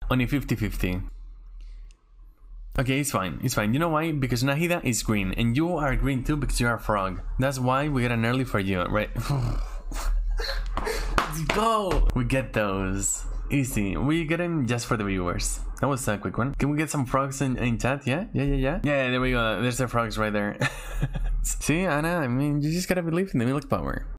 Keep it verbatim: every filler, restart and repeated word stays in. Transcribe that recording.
Only fifty fifty. Okay, it's fine. It's fine. You know why? Because Nahida is green, and you are green too because you are a frog. That's why we get an early for you, right? Let's go! We get those. Easy. We get them just for the viewers. That was a quick one. Can we get some frogs in, in chat? Yeah? Yeah, yeah, yeah. Yeah, there we go. There's the frogs right there. See, Anna, I mean, you just gotta believe in the milk power.